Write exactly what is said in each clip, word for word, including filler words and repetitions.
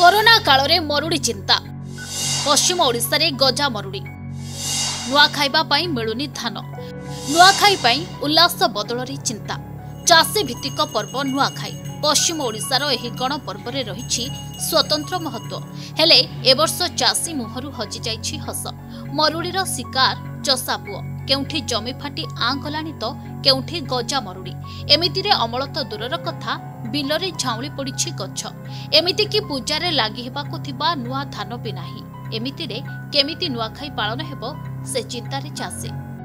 Corona काल रे मरुड़ी चिंता पश्चिम ओडिशा रे गजा मरुड़ी नुआ खाइबा पाई मिलुनी धान नुआखाई पाई उल्लास बदल रे चिंता चाषी भित्तिक पर्व नुआखाई पश्चिम ओडिशार एही गण पर्व रे रहिछि स्वतंत्र महत्व हेले ए वर्ष चाषी मुहरु हजि जाइछि हस मरुड़ीर शिकार चषा पुओ केउठी जमी फाटी आं गलानी तो केउठी गजा मरुड़ी एमिति रे अमल तो दूरर कथा बिलरे झाउली पड़िछि गछ एमिति कि पूजारे लागि हेबाकु थिबा नुआ धान भी नाही एमिति रे केमिति नुआखाई पालन हेबो से चिंता रे चाषी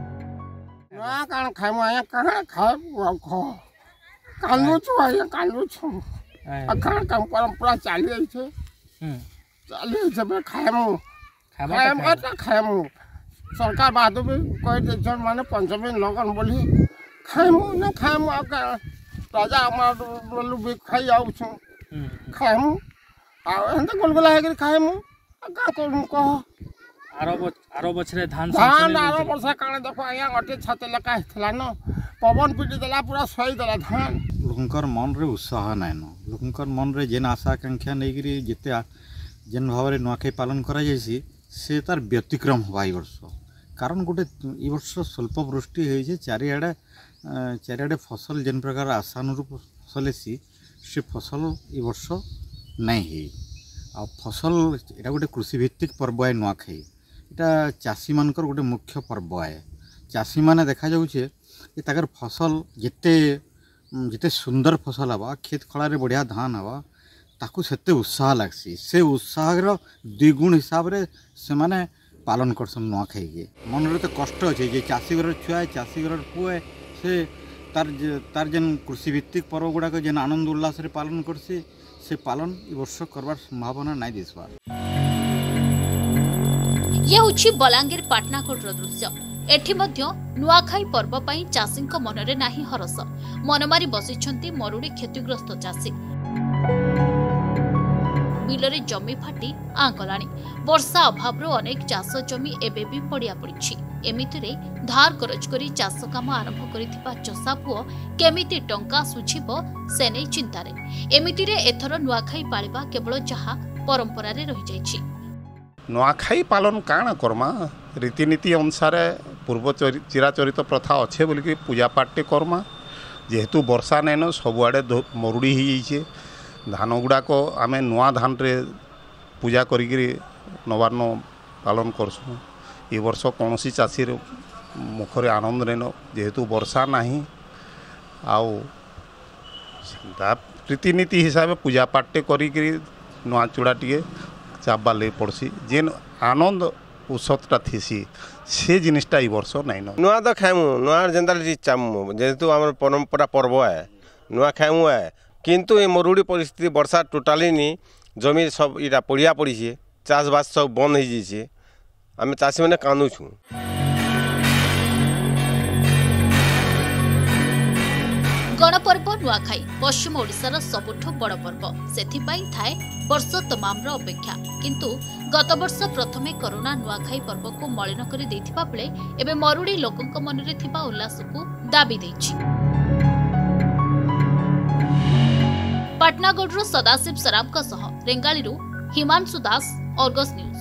नुआ कान खाइमु आया कहां खाइबु खो कालु छु आया कालु छु अखन काम परंपरा चाली आइ छै हम चाली छै बे खाइमु खाइमु त खाइमु सरकार बादो भी कह दे छन माने पंचमी लगन बोली खाइमु न खाइमु आ राजा हमर बोलु भी खाइ आउ छु खाइमु आ एंत गोलगोला हे खाइमु का करू को आरो आरो बछरे धान धान आरो वर्षा काने देखो आया अटे छते लका हेतला न पवन पिटी देला पूरा सही देला धान लोकंकर मन रे उत्साह नाय न लोकंकर मन रे जेन आशा आकांक्षा नेगिरी जेते जेन भाव रे नुआखाई पालन करा जायसी से तार व्यतिक्रम हवा ई वर्ष कारण गोटे ई वर्ष स्वल्प वृष्टि होई छै चारिआडे चारिआडे फसल जेन प्रकार आशानुरूप फसल सी से फसल ई वर्ष नहीं है आ फसल एटा गोटे कृषि भित्तिक पर्व है नुआखाई एटा चाषी मानकर गोटे मुख्य पर्व है चाषी माने देखा जाउछे कि ताकर फसल जिते जिते सुंदर फसल हवा खेत खड़ा रे बढ़िया धान हवा ताकू सेते उत्साह लागसी से उत्साह द्विगुण हिसाब रे से माने पालन करसन नुआखाई के मन रे तो कष्ट अछि जे चाषी घर छुआ है चाषी घर पुआ है से तार तार जेन कृषि भित्तिक पर्व गुड़ा के जेन आनंद उल्लास रे पालन करसी से पालन ई वर्ष करबार संभावना नाइ दिसबा ये होछि बलांगीर पाटनाकोट रो दृश्य एठी मध्य नुआखाई पर्व पई चाषीक मनरे नाही हरस मनमारी बसिछंती मरुड़ी क्षतिग्रस्त चाषी बिलरे जमी फाटी आंकलाणी वर्षा अभाव अनेक चाष जमी एबे भी पड़िया पड़ी एमिति रे धार करज करी चाष काम आरंभ करिथिबा चषा पुओ केमिति टंका सुझिबो से नै चिंतारे एमिति रे एथर नुआखाई पालिबा केवल जहा परंपरा रे रहि जायछि नुआखाई पालन काण करमा रीतिनीति अनुसार पूर्व चिराचरित प्रथा अच्छे बोलिक पूजा पाठ करमा जेहेतु वर्षा नैन सबुआड़े मरुड़ी हो जाइए धान गुड़ाक आम नुआ धान रे पूजा करी नवान्न पालन करसु ए वर्ष कौन सी चाषी मुखरे आनंद नैन जेहेतु वर्षा नहीं आउ रीतिनीति हिसाब से पूजा पाठ करी नुआ चूड़ा टे चाबा ले पड़सी जेन आनंद उत्सवटा थीसी से जिनिसटा ई वर्ष नाइन नुआ तो खाइमु नुआ जेनता चामु जेहेतु आम परंपरा पर्व है नुआ खाइमु है किंतु ये मरुड़ी परिस्थिति वर्षा टोटाली नी जमी सब इटा पड़िया पड़ी चाष बास सब बंद हो जाइए आम चाषी मैंने कांदुछु गणपर्व नुआखाई पश्चिम ओडिशार सबुठु बड़ पर्व सेथिपाई थाए वर्ष तमाम अपेक्षा किंतु गत वर्ष प्रथमे कोरोना नुआखाई पर्व को मलिन करि दैथिबा बेले एबे मरुड़ी लोकंक मनरे थिबा उल्लास को दाबी दैछि पाटनागढ़ सदाशिव सराफ रेंगाली हिमांशु दास अर्गस न्यूज।